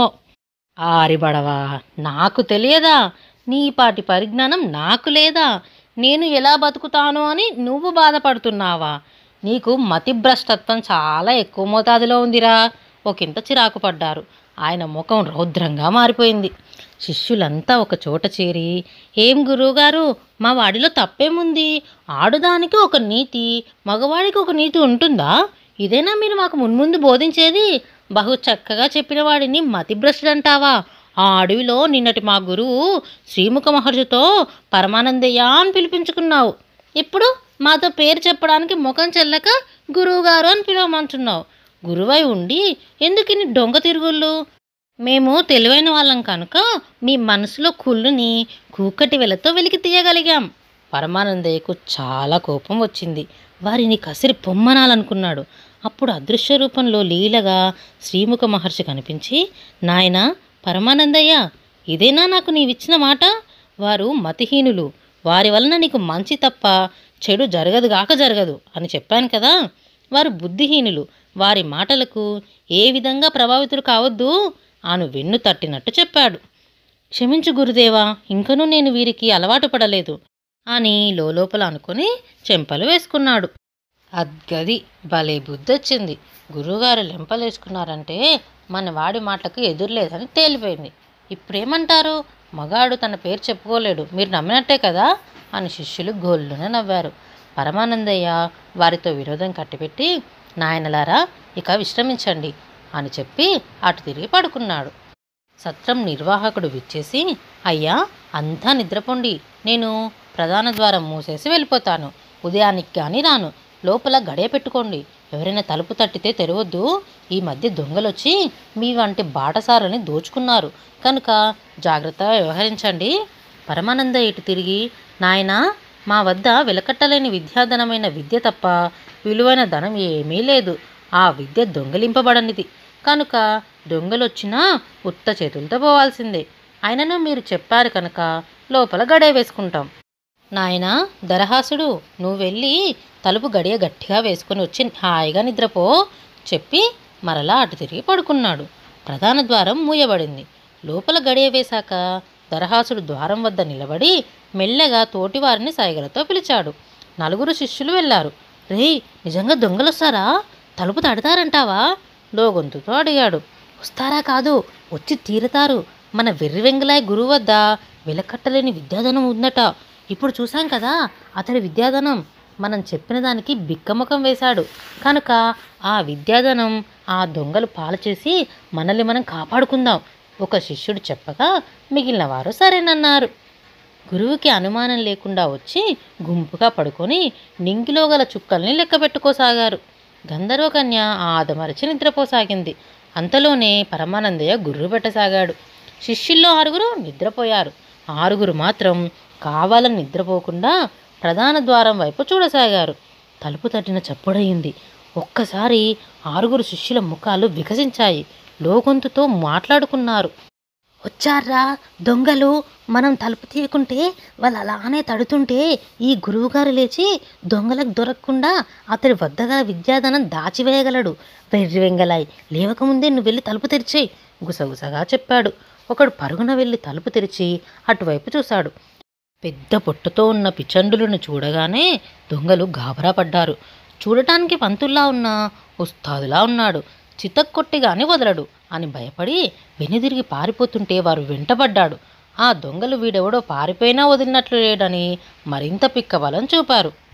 ఆరిబడవా, నాకు తెలియదా? నీపాటి పరిజ్ఞానం నాకు లేదా? నేను ఎలా బతుకుతాను అని నువ్వు బాధపడుతున్నావా? నీకు మతిభ్రష్టత్వం చాలా ఎక్కువ మోతాదులో ఉందిరా. ఒకంత చిరాకు పడ్డారు. ఆయన ముఖం రౌద్రంగా మారిపోయింది. శిష్యులంతా ఒక చోట చేరి, ఏం గురువుగారు, మా వాడిలో తప్పేముంది? ఆడుదానికి ఒక నీతి, మగవాడికి ఒక నీతి ఉంటుందా? ఇదేనా మీరు మాకు మున్ముందు బోధించేది? బహు చక్కగా చెప్పిన వాడిని మతిభ్రష్టుడంటావా? ఆ అడవిలో నిన్నటి మా గురువు శ్రీముఖ మహర్షితో పరమానందయ్య అని పిలిపించుకున్నావు. ఇప్పుడు మాతో పేరు చెప్పడానికి ముఖం చెల్లక గురువుగారు అని పిలవమంటున్నావు. గురువై ఉండి ఎందుకు ఇన్ని దొంగ తిరుగుళ్ళు? మేము తెలివైన వాళ్ళం కనుక మీ మనసులో కుళ్ళుని కూకటి వెలతో వెలికి తీయగలిగాం. పరమానందయ్యకు చాలా కోపం వచ్చింది. వారిని కసిరి పొమ్మనాలనుకున్నాడు. అప్పుడు అదృశ్య రూపంలో లీలగా శ్రీముఖ మహర్షి కనిపించి, నాయనా పరమానందయ్య, ఇదేనా నాకు నీవిచ్చిన మాట? వారు మతిహీనులు, వారి వలన నీకు మంచి తప్ప చెడు జరగదు గాక జరగదు అని చెప్పాను కదా. వారు బుద్ధిహీనులు, వారి మాటలకు ఏ విధంగా ప్రభావితులు కావద్దు అను వెన్ను తట్టినట్టు చెప్పాడు. క్షమించు గురుదేవా, ఇంకనూ నేను వీరికి అలవాటు పడలేదు అని లోపల అనుకుని చెంపలు వేసుకున్నాడు. అద్గది, భలే బుద్ధొచ్చింది. గురువుగారు లెంపలేసుకున్నారంటే మన వాడి మాటలకు ఎదురులేదని తేలిపోయింది. ఇప్పుడేమంటారు? మగాడు తన పేరు చెప్పుకోలేడు, మీరు నమ్మినట్టే కదా అని శిష్యులు గోళ్ళున నవ్వారు. పరమానందయ్య వారితో విరోధం కట్టిపెట్టి, నాయనలారా ఇక విశ్రమించండి అని చెప్పి అటు తిరిగి పడుకున్నాడు. సత్రం నిర్వాహకుడు విచ్చేసి, అయ్యా అంతా నిద్రపోండి, నేను ప్రధాన ద్వారం మూసేసి వెళ్ళిపోతాను. ఉదయానికి కానీ రాను. లోపల గడియ పెట్టుకోండి. ఎవరైనా తలుపు తట్టితే తెరవద్దు. ఈ మధ్య దొంగలొచ్చి మీ వంటి బాటసారుని దోచుకున్నారు కనుక జాగ్రత్తగా వ్యవహరించండి. పరమానంద ఇటు తిరిగి, నాయనా మా వద్ద వెలకట్టలేని విద్యాధనమైన విద్య తప్ప విలువైన ధనం ఏమీ లేదు. ఆ విద్య దొంగలింపబడనిది కనుక దొంగలొచ్చినా ఉత్త చేతులతో పోవాల్సిందే. అయినను మీరు చెప్పారు కనుక లోపల గడియ వేసుకుంటాం. నాయనా దరహాసుడు, నువ్వు వెళ్ళి తలుపు గడియ గట్టిగా వేసుకొని వచ్చి హాయిగా నిద్రపో చెప్పి మరలా అటు తిరిగి పడుకున్నాడు. ప్రధాన ద్వారం మూయబడింది. లోపల గడియ వేశాక దరహాసుడు ద్వారం వద్ద నిలబడి మెల్లగా తోటివారిని సైగలతో పిలిచాడు. నలుగురు శిష్యులు వెళ్ళారు. రే, నిజంగా దొంగలొస్తారా? తలుపు తడతారంటావా? లోగొంతుతో అడిగాడు. వస్తారా కాదు, వచ్చి తీరతారు. మన వెర్రి వెంగళాయ గురువు వద్ద వెలకట్టలేని విద్యాధనం ఉందట. ఇప్పుడు చూసాం కదా అతడి విద్యాధనం. మనం చెప్పిన దానికి బిక్కముఖం వేశాడు కనుక ఆ విద్యాధనం ఆ దొంగలు పాలు చేసి మనల్ని మనం కాపాడుకుందాం. ఒక శిష్యుడు చెప్పగా మిగిలిన వారు సరేనన్నారు. గురువుకి అనుమానం లేకుండా వచ్చి గుంపుగా పడుకొని నింగిలో గల చుక్కల్ని లెక్క పెట్టుకోసాగారు. గంధర్వకన్య ఆదమరచి నిద్రపోసాగింది. అంతలోనే పరమానందయ్య గుర్రు పెట్టసాగాడు. శిష్యుల్లో ఆరుగురు నిద్రపోయారు. ఆరుగురు మాత్రం కావాలని నిద్రపోకుండా ప్రధాన ద్వారం వైపు చూడసాగారు. తలుపు తట్టిన చప్పుడయింది. ఒక్కసారి ఆరుగురు శిష్యుల ముఖాలు వికసించాయి. లోగొంతుతో మాట్లాడుకున్నారు. వచ్చారా దొంగలు? మనం తలుపు తీయకుంటే వాళ్ళు అలానే తడుతుంటే ఈ గురువుగారు లేచి దొంగలకు దొరకకుండా అతడి వద్ద గల విద్యాధనం దాచివేయగలడు. వెర్రి వెంగలాయ్, లేవకముందే నువ్వు వెళ్ళి తలుపు తెరిచేయి గుసగుసగా చెప్పాడు. ఒకడు పరుగున వెళ్ళి తలుపు తెరిచి అటువైపు చూశాడు. పెద్ద పొట్టుతో ఉన్న పిచండులను చూడగానే దొంగలు గాబరా పడ్డారు. చూడటానికి పంతుల్లా ఉన్న ఉస్తాదులా ఉన్నాడు. చితక్కొట్టిగాని వదలడు అని భయపడి వెనుదిరిగి పారిపోతుంటే వారు వెంటబడ్డాడు. ఆ దొంగలు వీడెవడో పారిపోయినా వదిలినట్లు లేడని మరింత పిక్కబలం చూపారు.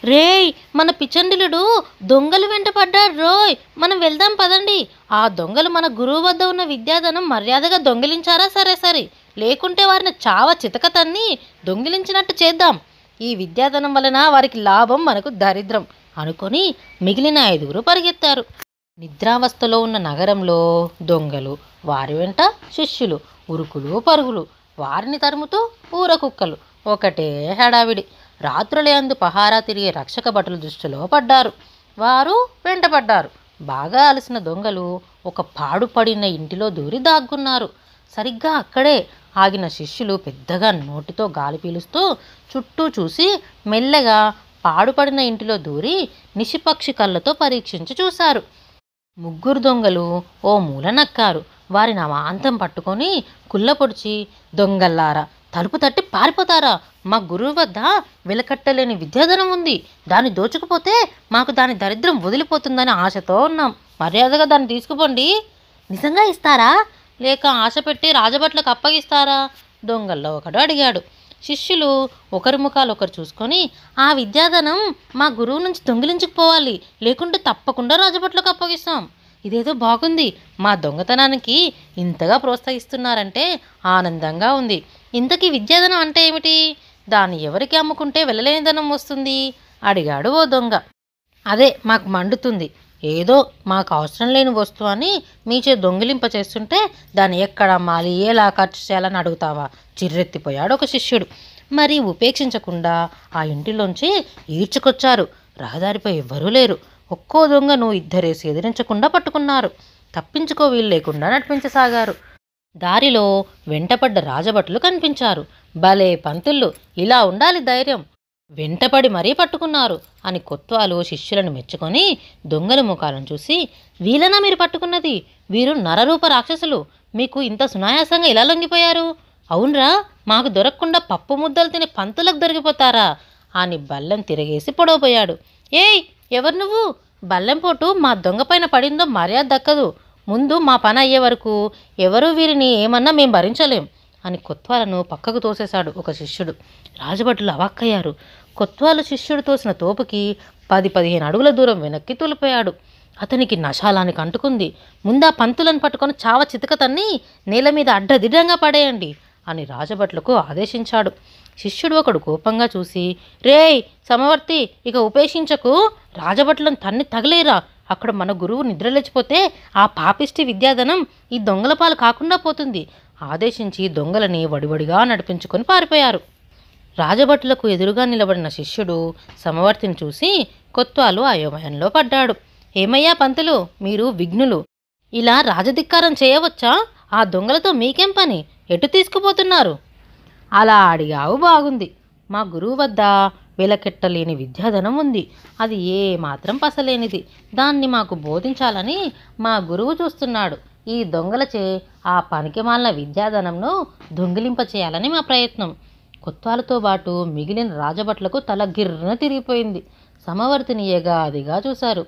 రేయ్, మన పిచండిలుడు దొంగలు వెంట పడ్డాడు రోయ్, మనం వెళ్దాం పదండి. ఆ దొంగలు మన గురువు వద్ద ఉన్న విద్యాధనం మర్యాదగా దొంగిలించారా సరే సరే, లేకుంటే వారిని చావ చితకతన్ని దొంగిలించినట్టు చేద్దాం. ఈ విద్యాధనం వలన వారికి లాభం, మనకు దరిద్రం అనుకొని మిగిలిన ఐదుగురు పరిగెత్తారు. నిద్రావస్థలో ఉన్న నగరంలో దొంగలు, వారి వెంట శిష్యులు, ఉరుకులు పరుగులు, వారిని తరుముతూ ఊర కుక్కలు, ఒకటే హడావిడి. రాత్రులయందు పహారా తిరిగే రక్షక భటుల దృష్టిలో పడ్డారు. వారు వెంటపడ్డారు. బాగా అలసిన దొంగలు ఒక పాడుపడిన ఇంటిలో దూరి దాక్కున్నారు. సరిగ్గా అక్కడే ఆగిన శిష్యులు పెద్దగా నోటితో గాలి పీలుస్తూ చుట్టూ చూసి మెల్లగా పాడుపడిన ఇంటిలో దూరి నిశిపక్షి కళ్ళతో పరీక్షించి చూశారు. ముగ్గురు దొంగలు ఓ మూల నక్కారు. వారిని అమాంతం పట్టుకొని కుళ్ళపొడిచి, దొంగల్లారా, తలుపు తట్టి పారిపోతారా? మా గురువు వద్ద వెలకట్టలేని విద్యాధనం ఉంది. దాన్ని దోచుకుపోతే మాకు దాని దరిద్రం వదిలిపోతుందని ఆశతో ఉన్నాం. మర్యాదగా దాన్ని తీసుకుపోండి. నిజంగా ఇస్తారా, లేక ఆశ పెట్టి రాజభట్లకు అప్పగిస్తారా? దొంగల్లో ఒకడు అడిగాడు. శిష్యులు ఒకరి ముఖాలు ఒకరు చూసుకొని, ఆ విద్యాధనం మా గురువు నుంచి దొంగిలించుకుపోవాలి, లేకుంటే తప్పకుండా రాజభట్లకు అప్పగిస్తాం. ఇదేదో బాగుంది. మా దొంగతనానికి ఇంతగా ప్రోత్సహిస్తున్నారంటే ఆనందంగా ఉంది. ఇంతకీ విద్యాధనం అంటే ఏమిటి? దాన్ని ఎవరికి అమ్ముకుంటే వెళ్ళలేని ధనం వస్తుంది? అడిగాడు ఓ దొంగ. అదే మాకు మండుతుంది. ఏదో మాకు అవసరం లేని వస్తువు అని మీచే దొంగిలింప చేస్తుంటే దాన్ని ఎక్కడ అమ్మాలి, ఎలా ఖర్చు చేయాలని అడుగుతావా? చిర్రెత్తిపోయాడు ఒక శిష్యుడు. మరి ఉపేక్షించకుండా ఆ ఇంటిలోంచి ఈడ్చుకొచ్చారు. రహదారిపై ఎవ్వరూ లేరు. ఒక్కో దొంగను ఇద్దరేసి ఎదిరించకుండా పట్టుకున్నారు. తప్పించుకో వీలు లేకుండా నడిపించసాగారు. దారిలో వెంటపడ్డ రాజభటులు కనిపించారు. భలే పంతుళ్ళు, ఇలా ఉండాలి ధైర్యం, వెంటపడి మరీ పట్టుకున్నారు అని కొత్వాలు శిష్యులను మెచ్చుకొని దొంగల ముఖాలను చూసి, వీళ్ళనా మీరు పట్టుకున్నది? వీరు నరరూప రాక్షసులు. మీకు ఇంత సునాయాసంగా ఇలా లొంగిపోయారు? అవునరా, మాకు దొరకకుండా పప్పు ముద్దలు తిని పంతులకు దొరికిపోతారా అని బల్లెం తిరగేసి పొడవపోయాడు. ఏయ్, ఎవరు నువ్వు? బల్లెంపోటు మా దొంగ పైన పడిందో మర్యాద దక్కదు. ముందు మా పని అయ్యే వరకు ఎవరు వీరిని ఏమన్నా మేం భరించలేం అని కొత్వాలను పక్కకు తోసేశాడు ఒక శిష్యుడు. రాజభటులు అవాక్కయ్యారు. కొత్వాలు శిష్యుడు తోసిన తోపుకి పది పదిహేను అడుగుల దూరం వెనక్కి తూలిపోయాడు. అతనికి నశాలానికి అంటుకుంది. ముందా పంతులను పట్టుకొని చావ చితకతన్ని నేల మీద అడ్డదిడ్డంగా పడేయండి అని రాజభట్లకు ఆదేశించాడు. శిష్యుడు ఒకడు కోపంగా చూసి, రేయ్ సమవర్తి, ఇక ఉపేక్షించకు, రాజభట్లను తన్ని తగలేరా. అక్కడ మన గురువు నిద్రలేచిపోతే ఆ పాపిష్టి విద్యాధనం ఈ దొంగల పాలు కాకుండా పోతుంది ఆదేశించి దొంగలని వడివడిగా నడిపించుకొని పారిపోయారు. రాజభటులకు ఎదురుగా నిలబడిన శిష్యుడు సమవర్తిని చూసి కొత్వాలు అయోమయంలో పడ్డాడు. ఏమయ్యా పంతులు, మీరు విఘ్నులు, ఇలా రాజధిక్కారం చేయవచ్చా? ఆ దొంగలతో మీకేం పని? ఎటు తీసుకుపోతున్నారు? అలా అడిగావు బాగుంది. మా గురువు వద్ద వెలకెట్టలేని విద్యాధనం ఉంది. అది ఏ మాత్రం పసలేనిది. దాన్ని మాకు బోధించాలని మా గురువు చూస్తున్నాడు. ఈ దొంగలచే ఆ పనికిమాలిన విద్యాధనంను దొంగిలింప చేయాలని మా ప్రయత్నం. కొత్వాలతో పాటు మిగిలిన రాజభట్లకు తల గిర్రున తిరిగిపోయింది. సమవర్తిని ఏగాదిగా చూశారు.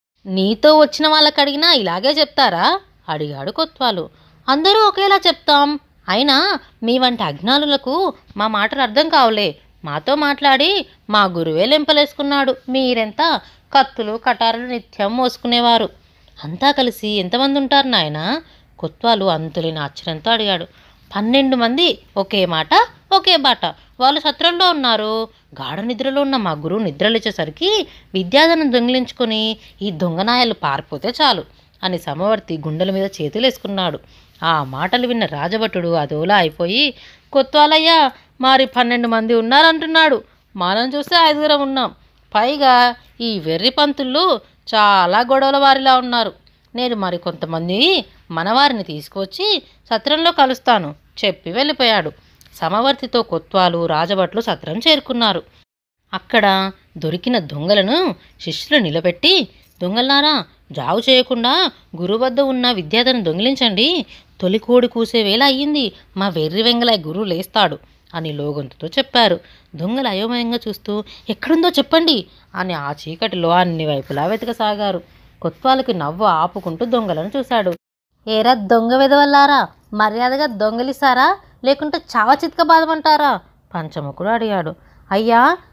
నీతో వచ్చిన వాళ్ళకి అడిగినా ఇలాగే చెప్తారా? అడిగాడు కొత్వాలు. అందరూ ఒకేలా చెప్తాం. అయినా మీ వంటి అజ్ఞానులకు మా మాటలు అర్థం కావులే. మాతో మాట్లాడి మా గురువే లెంపలేసుకున్నాడు. మీరెంత కత్తులు కటారులు నిత్యం మోసుకునేవారు. అంతా కలిసి ఎంతమంది ఉంటారు నాయనా? కొత్వాలు అంతులేని ఆశ్చర్యంతో అడిగాడు. పన్నెండు మంది, ఒకే మాట ఒకే బాట. వాళ్ళు సత్రంలో ఉన్నారు. గాఢ నిద్రలో ఉన్న మా గురువు నిద్రలేచేసరికి విద్యాధనం దొంగిలించుకొని ఈ దొంగనాయలు పారిపోతే చాలు అని సమవర్తి గుండెల మీద చేతులు వేసుకున్నాడు. ఆ మాటలు విన్న రాజభటుడు అదోలా అయిపోయి, కొత్వాలయ్య మరి పన్నెండు మంది ఉన్నారంటున్నాడు. మనం చూస్తే ఐదుగురం ఉన్నాం. పైగా ఈ వెర్రి పంతుళ్ళు చాలా గొడవల వారిలా ఉన్నారు. నేను మరి కొంతమంది మనవారిని తీసుకొచ్చి సత్రంలో కలుస్తాను చెప్పి వెళ్ళిపోయాడు. సమవర్తితో కొత్వాలు రాజభట్లు సత్రం చేరుకున్నారు. అక్కడ దొరికిన దొంగలను శిష్యులు నిలబెట్టి, దొంగలారా, జాగు చేయకుండా గురువు వద్ద ఉన్న విద్యాధనం దొంగిలించండి. తొలి కోడి కూసే వేళ అయ్యింది. మా వెర్రి వెంగళాయ గురువు లేస్తాడు అని లోగొంతుతో చెప్పారు. దొంగలు అయోమయంగా చూస్తూ, ఎక్కడుందో చెప్పండి అని ఆ చీకటిలో అన్ని వైపులా వెతకసాగారు. కొత్వాలకి నవ్వు ఆపుకుంటూ దొంగలను చూశాడు. ఏరా దొంగ వెదవల్లారా, మర్యాదగా దొంగలిస్తారా లేకుంటే చావ చిత్క బాధమంటారా? పంచముఖుడు అడిగాడు. అయ్యా,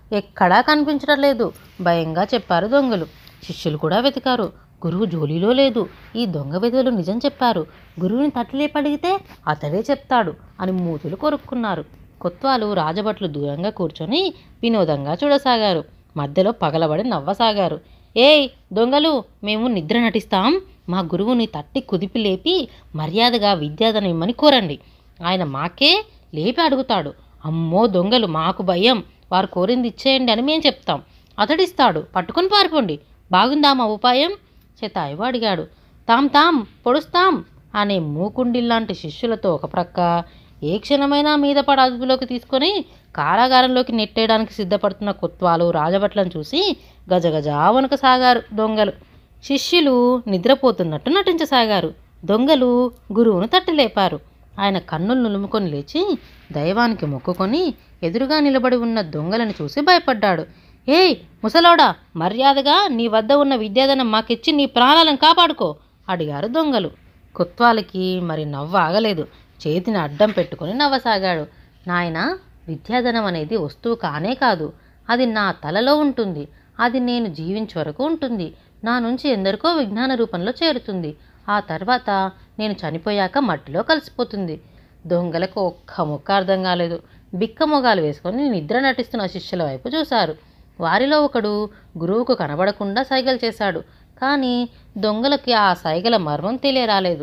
ఎక్కడా కనిపించడం లేదు భయంగా చెప్పారు దొంగలు. శిష్యులు కూడా వెతికారు. గురువు జోలీలో లేదు. ఈ దొంగ విధులు నిజం చెప్పారు. గురువుని తట్టిలేపడిగితే అతడే చెప్తాడు అని మూతులు కొరుక్కున్నారు. కొత్వాలు రాజభట్లు దూరంగా కూర్చొని వినోదంగా చూడసాగారు. మధ్యలో పగలబడి నవ్వసాగారు. ఏయ్ దొంగలు, మేము నిద్ర నటిస్తాం. మా గురువుని తట్టి కుదిపి లేపి మర్యాదగా విద్యాధనం ఇమ్మని కోరండి. ఆయన మాకే లేపి అడుగుతాడు. అమ్మో దొంగలు, మాకు భయం. వారు కోరింది ఇచ్చేయండి అని మేం చెప్తాం. అతడిస్తాడు, పట్టుకొని పారిపోండి. బాగుందా మా ఉపాయం? శతాయువు అడిగాడు. తాం తాం పొడుస్తాం అనే మూకుండిల్లాంటి శిష్యులతో ఒక ప్రక్క, ఏ క్షణమైనా మీద పడ అదుపులోకి తీసుకొని కారాగారంలోకి నెట్టేయడానికి సిద్ధపడుతున్న కొత్వాలు రాజభట్లను చూసి గజగజ వణకసాగారు దొంగలు. శిష్యులు నిద్రపోతున్నట్టు నటించసాగారు. దొంగలు గురువును తట్టిలేపారు. ఆయన కన్నులు నులుముకొని లేచి దైవానికి మొక్కుకొని ఎదురుగా నిలబడి ఉన్న దొంగలను చూసి భయపడ్డాడు. ఏయ్ ముసలోడా, మర్యాదగా నీ వద్ద ఉన్న విద్యాధనం మాకిచ్చి నీ ప్రాణాలను కాపాడుకో అడిగారు దొంగలు. కొత్వాలకి మరి నవ్వు ఆగలేదు. చేతిని అడ్డం పెట్టుకుని నవ్వసాగాడు. నాయన, విద్యాధనం అనేది వస్తువు కానే కాదు. అది నా తలలో ఉంటుంది. అది నేను జీవించే వరకు ఉంటుంది. నా నుంచి ఎందరికో విజ్ఞాన రూపంలో చేరుతుంది. ఆ తర్వాత నేను చనిపోయాక మట్టిలో కలిసిపోతుంది. దొంగలకు ఒక్క ముక్క అర్థం కాలేదు. బిక్క మొగాలు వేసుకొని నిద్ర నటిస్తున్న శిష్యుల వైపు చూశారు. వారిలో ఒకడు గురువుకు కనబడకుండా సైగలు చేశాడు. కానీ దొంగలకి ఆ సైగల మర్మం తెలియరాలేదు.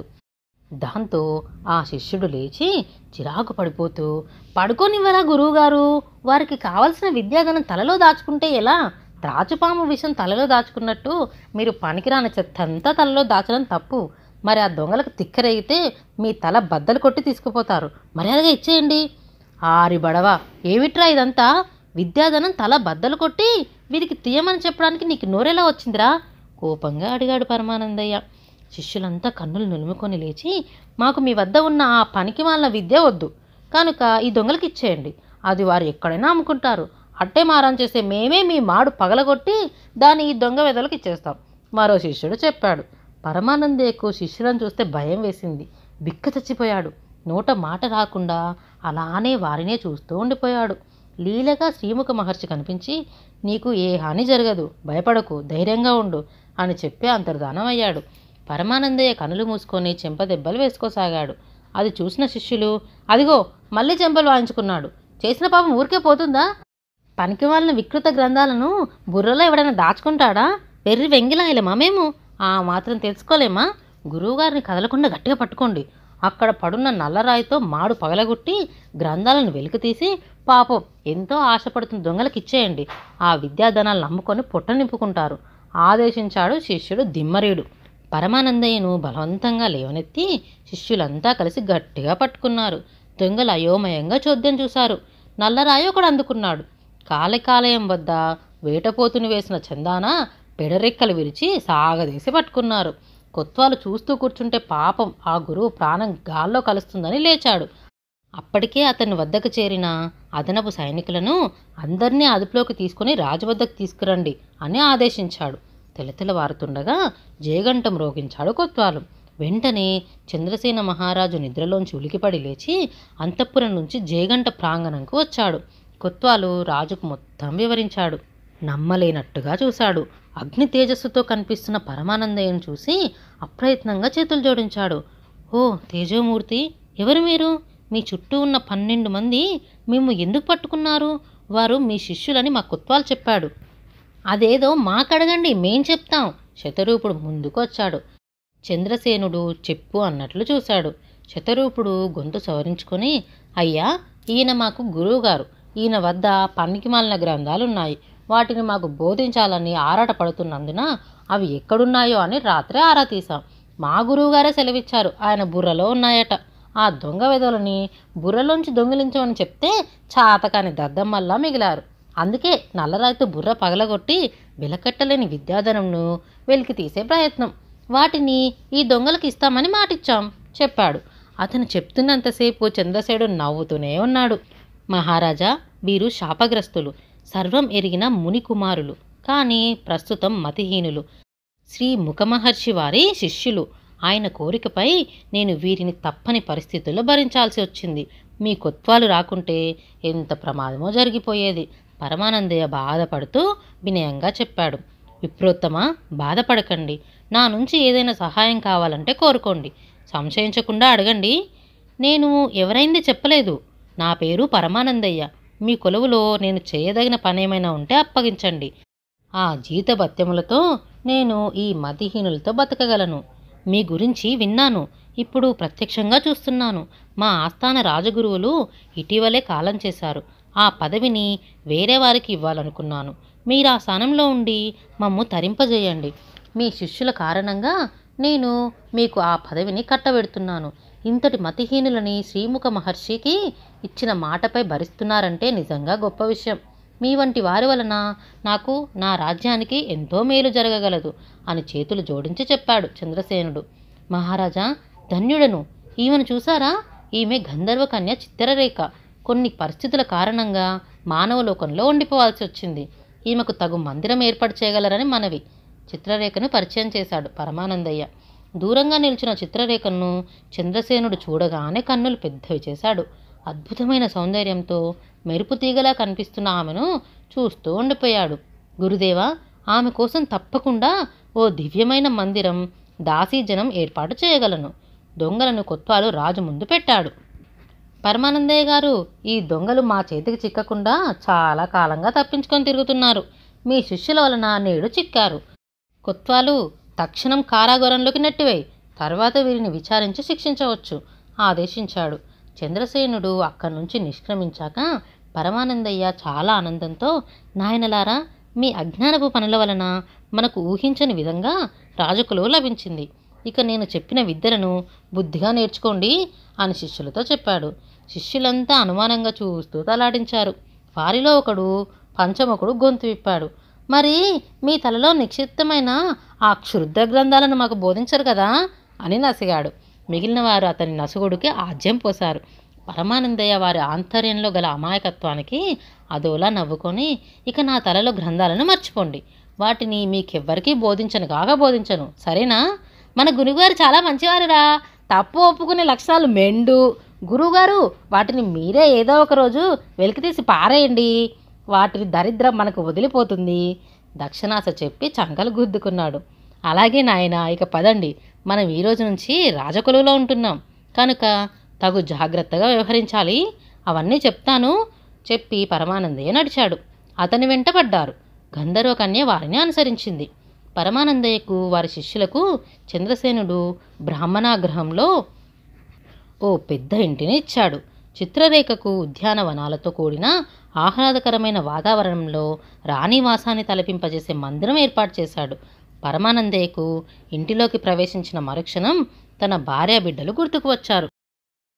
దాంతో ఆ శిష్యుడు లేచి చిరాకు పడిపోతూ, పడుకోనివ్వరా గురువుగారు, వారికి కావలసిన విద్యాధనం తలలో దాచుకుంటే ఎలా? త్రాచుపాము విషం తలలో దాచుకున్నట్టు మీరు పనికిరాని చెత్తంతా తలలో దాచడం తప్పు. మరి ఆ దొంగలకు తిక్కరేగితే మీ తల బద్దలు కొట్టి తీసుకుపోతారు. మర్యాదగా ఇచ్చేయండి. ఆరి బడవా, ఏమిట్రా ఇదంతా? విద్యాధనం తల బద్దలు కొట్టి వీరికి తీయమని చెప్పడానికి నీకు నోరెలా వచ్చిందిరా? కోపంగా అడిగాడు పరమానందయ్య. శిష్యులంతా కన్నులు నులుముకొని లేచి, మాకు మీ వద్ద ఉన్న ఆ పనికి మాలిన విద్య వద్దు కనుక ఈ దొంగలకి ఇచ్చేయండి. అది వారు ఎక్కడైనా అమ్ముకుంటారు. అట్టే మారం చేస్తే మేమే మీ మాడు పగలగొట్టి దాన్ని ఈ దొంగ వెదలకు ఇచ్చేస్తాం మరో శిష్యుడు చెప్పాడు. పరమానందయ్యకు శిష్యులను చూస్తే భయం వేసింది. బిక్క చచ్చిపోయాడు. నోట మాట రాకుండా అలానే వారినే చూస్తూ ఉండిపోయాడు. లీలగా శ్రీముఖ మహర్షి కనిపించి, నీకు ఏ హాని జరగదు, భయపడకు, ధైర్యంగా ఉండు అని చెప్పి అంతర్ధానం అయ్యాడు. పరమానందయ్య కనులు మూసుకొని చెంపదెబ్బలు వేసుకోసాగాడు. అది చూసిన శిష్యులు, అదిగో మళ్ళీ చెంపలు వాయించుకున్నాడు. చేసిన పాపం ఊరికే పోతుందా? పనికి వాళ్ళ వికృత గ్రంథాలను బుర్రలో ఎవడైనా దాచుకుంటాడా? వెర్రి వెంగిలాయలేమా మేము? ఆ మాత్రం తెలుసుకోలేమా? గురువుగారిని కదలకుండా గట్టిగా పట్టుకోండి. అక్కడ పడున్న నల్లరాయితో మాడు పగలగొట్టి గ్రంథాలను వెలికితీసి పాపం ఎంతో ఆశపడుతున్న దొంగలకు ఇచ్చేయండి. ఆ విద్యాధనాలను నమ్ముకొని పొట్ట నింపుకుంటారు ఆదేశించాడు శిష్యుడు దిమ్మరీడు. పరమానందయ్యను బలవంతంగా లేవనెత్తి శిష్యులంతా కలిసి గట్టిగా పట్టుకున్నారు. దొంగలు అయోమయంగా చోద్యం చూశారు. నల్లరాయి ఒకడు అందుకున్నాడు. కాళికాలయం వద్ద వేటపోతుని వేసిన చందాన పెడరెక్కలు విరిచి సాగదీసి పట్టుకున్నారు. కొత్వాలు చూస్తూ కూర్చుంటే పాపం ఆ గురువు ప్రాణం గాల్లో కలుస్తుందని లేచాడు. అప్పటికే అతని వద్దకు చేరిన అదనపు సైనికులను అందరినీ అదుపులోకి తీసుకుని రాజవద్దకు తీసుకురండి అని ఆదేశించాడు. తెలతెలవారుతుండగా జయగంటం రోగించాడు కొత్వాలు. వెంటనే చంద్రసేన మహారాజు నిద్రలోంచి ఉలికిపడి లేచి అంతఃపురం నుంచి జయగంట ప్రాంగణంకు వచ్చాడు. కొత్వాలు రాజుకు మొత్తం వివరించాడు. నమ్మలేనట్టుగా చూశాడు. అగ్ని తేజస్సుతో కనిపిస్తున్న పరమానందయ్యను చూసి అప్రయత్నంగా చేతులు జోడించాడు. ఓ తేజోమూర్తి, ఎవరు మీరు? మీ చుట్టూ ఉన్న పన్నెండు మంది మేము ఎందుకు పట్టుకున్నారు? వారు మీ శిష్యులని మా కొత్వాలు చెప్పాడు. అదేదో మాకడగండి, మేం చెప్తాం. శతరూపుడు ముందుకు వచ్చాడు. చంద్రసేనుడు చెప్పు అన్నట్లు చూశాడు. శతరూపుడు గొంతు సవరించుకొని, అయ్యా, ఈయన మాకు గురువుగారు. ఈయన వద్ద పనికిమాలిన గ్రంథాలున్నాయి. వాటిని మాకు బోధించాలని ఆరాట పడుతున్నందున అవి ఎక్కడున్నాయో అని రాత్రే ఆరా తీశాం. మా గురువుగారే సెలవిచ్చారు, ఆయన బుర్రలో ఉన్నాయట. ఆ దొంగ వెదలని బుర్రలోంచి దొంగిలించమని చెప్తే చాతకాని దద్దమ్మల్లా మిగిలారు. అందుకే నల్లరాయితో బుర్ర పగలగొట్టి వెలకట్టలేని విద్యాధనంను వెలికి తీసే ప్రయత్నం. వాటిని ఈ దొంగలకు ఇస్తామని మాటిచ్చాం చెప్పాడు. అతను చెప్తున్నంతసేపు చంద్రసేనుడు నవ్వుతూనే ఉన్నాడు. మహారాజా, వీరు శాపగ్రస్తులు, సర్వం ఎరిగిన ముని కుమారులు, కానీ ప్రస్తుతం మతిహీనులు. శ్రీ ముఖమహర్షి వారి శిష్యులు. ఆయన కోరికపై నేను వీరిని తప్పని పరిస్థితుల్లో భరించాల్సి వచ్చింది. మీ కొత్వాలు రాకుంటే ఎంత ప్రమాదమో జరిగిపోయేది. పరమానందయ్య బాధపడుతూ వినయంగా చెప్పాడు. విప్రోత్తమ, బాధపడకండి. నా నుంచి ఏదైనా సహాయం కావాలంటే కోరుకోండి. సంశయించకుండా అడగండి. నేను ఎవరైంది చెప్పలేదు. నా పేరు పరమానందయ్య. మీ కొలువులో నేను చేయదగిన పనేమైనా ఉంటే అప్పగించండి. ఆ జీతభత్యములతో నేను ఈ మతిహీనులతో బతకగలను. మీ గురించి విన్నాను, ఇప్పుడు ప్రత్యక్షంగా చూస్తున్నాను. మా ఆస్థాన రాజగురువులు ఇటీవలే కాలం చేశారు. ఆ పదవిని వేరే వారికి ఇవ్వాలనుకున్నాను. మీరు ఆ స్థానంలో ఉండి మమ్ము తరింపజేయండి. మీ శిష్యుల కారణంగా నేను మీకు ఆ పదవిని కట్టబెడుతున్నాను. ఇంతటి మతిహీనులని శ్రీముఖ మహర్షికి ఇచ్చిన మాటపై భరిస్తున్నారంటే నిజంగా గొప్ప విషయం. మీ వంటి వారి వలన నాకు నా రాజ్యానికి ఎంతో మేలు జరగగలదు అని చేతులు జోడించి చెప్పాడు చంద్రసేనుడు. మహారాజా, ధన్యుడను. ఈమెను చూసారా? ఈమె గంధర్వ కన్య చిత్రరేఖ. కొన్ని పరిస్థితుల కారణంగా మానవలోకంలో ఉండిపోవాల్సి వచ్చింది. ఈమెకు తగు మందిరం ఏర్పాటు చేయగలరని మనవి. చిత్రరేఖను పరిచయం చేశాడు పరమానందయ్య. దూరంగా నిలిచిన చిత్రరేఖను చంద్రసేనుడు చూడగానే కన్నులు పెద్దవి చేశాడు. అద్భుతమైన సౌందర్యంతో మెరుపు తీగలా కనిపిస్తున్న ఆమెను చూస్తూ ఉండిపోయాడు. గురుదేవా, ఆమె కోసం తప్పకుండా ఓ దివ్యమైన మందిరం, దాసీజనం ఏర్పాటు చేయగలను. దొంగలను కొత్వాలు రాజు ముందు పెట్టాడు. పరమానందయ్య గారు, ఈ దొంగలు మా చేతికి చిక్కకుండా చాలా కాలంగా తప్పించుకొని తిరుగుతున్నారు. మీ శిష్యుల వలన నేడు చిక్కారు. కొత్వాలు, తక్షణం కారాగారంలోకి నెట్టివేయి. తర్వాత వీరిని విచారించి శిక్షించవచ్చు ఆదేశించాడు. చంద్రసేనుడు అక్కడి నుంచి నిష్క్రమించాక పరమానందయ్య చాలా ఆనందంతో, నాయనలారా, మీ అజ్ఞానపు పనుల వలన మనకు ఊహించని విధంగా రాజకులు లభించింది. ఇక నేను చెప్పిన విద్యలను బుద్ధిగా నేర్చుకోండి అని శిష్యులతో చెప్పాడు. శిష్యులంతా అనుమానంగా చూస్తూ తలాడించారు. వారిలో ఒకడు పంచముఖుడు గొంతు విప్పాడు. మరి మీ తలలో నిక్షిప్తమైన ఆ క్షుద్ర గ్రంథాలను మాకు బోధించరు కదా అని నసిగాడు. మిగిలిన వారు అతని నసుగుడికి ఆజ్యం పోశారు. పరమానందయ్య వారి ఆంతర్యంలో గల అమాయకత్వానికి అదోలా నవ్వుకొని, ఇక నా తలలో గ్రంథాలను మర్చిపోండి. వాటిని మీకెవ్వరికీ బోధించను కాక బోధించను, సరేనా? మన గురువుగారు చాలా మంచివారురా. తప్పు ఒప్పుకునే లక్షణాలు మెండు. గురువుగారు, వాటిని మీరే ఏదో ఒకరోజు వెలికితీసి పారేయండి. వాటి దరిద్రం మనకు వదిలిపోతుంది. దక్షిణాస చెప్పి చంకలు గుద్దుకున్నాడు. అలాగే నాయన, ఇక పదండి. మనం ఈ రోజు నుంచి రాజకొలువులో ఉంటున్నాం కనుక తగు జాగ్రత్తగా వ్యవహరించాలి. అవన్నీ చెప్తాను చెప్పి పరమానందయ్య నడిచాడు. అతని వెంటపడ్డారు. గంధర్వ కన్య వారిని అనుసరించింది. పరమానందయ్యకు, వారి శిష్యులకు చంద్రసేనుడు బ్రాహ్మణాగ్రహంలో ఓ పెద్ద ఇంటిని ఇచ్చాడు. చిత్రరేఖకు ఉద్యానవనాలతో కూడిన ఆహ్లాదకరమైన వాతావరణంలో రాణివాసాన్ని తలపింపజేసే మందిరం ఏర్పాటు చేశాడు. పరమానందయ్యకు ఇంటిలోకి ప్రవేశించిన మరుక్షణం తన భార్య బిడ్డలు గుర్తుకు వచ్చారు.